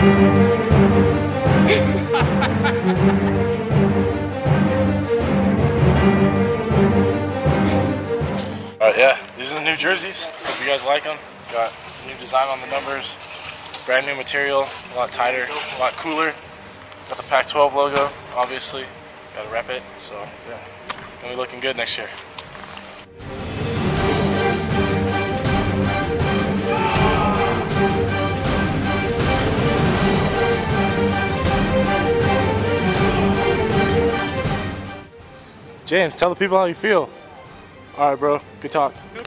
Alright, yeah, these are the new jerseys. Hope you guys like them. Got new design on the numbers, brand new material, a lot tighter, a lot cooler. Got the Pac-12 logo, obviously. Gotta rep it, so yeah, gonna be looking good next year. James, tell the people how you feel. Alright, bro. Good talk.